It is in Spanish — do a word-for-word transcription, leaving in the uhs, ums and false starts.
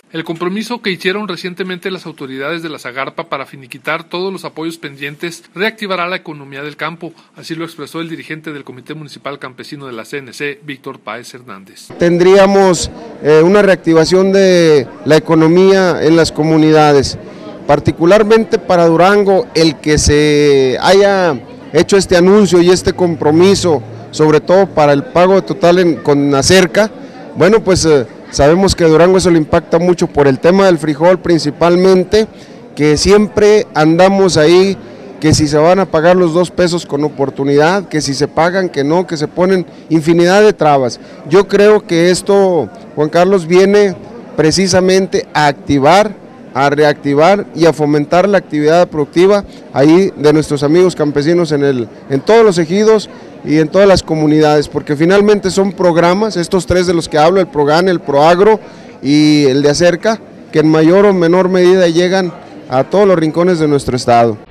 El compromiso que hicieron recientemente las autoridades de la Zagarpa para finiquitar todos los apoyos pendientes reactivará la economía del campo, así lo expresó el dirigente del Comité Municipal Campesino de la C N C, Víctor Páez Hernández. Tendríamos eh, una reactivación de la economía en las comunidades, particularmente para Durango, el que se haya hecho este anuncio y este compromiso, sobre todo para el pago total en, con Acerca. Bueno, pues eh, sabemos que Durango eso le impacta mucho por el tema del frijol principalmente, que siempre andamos ahí, que si se van a pagar los dos pesos con oportunidad, que si se pagan, que no, que se ponen infinidad de trabas. Yo creo que esto, Juan Carlos, viene precisamente a activar, a reactivar y a fomentar la actividad productiva ahí de nuestros amigos campesinos en, el, en todos los ejidos y en todas las comunidades, porque finalmente son programas, estos tres de los que hablo, el PROGAN, el PROAGRO y el de Acerca, que en mayor o menor medida llegan a todos los rincones de nuestro estado.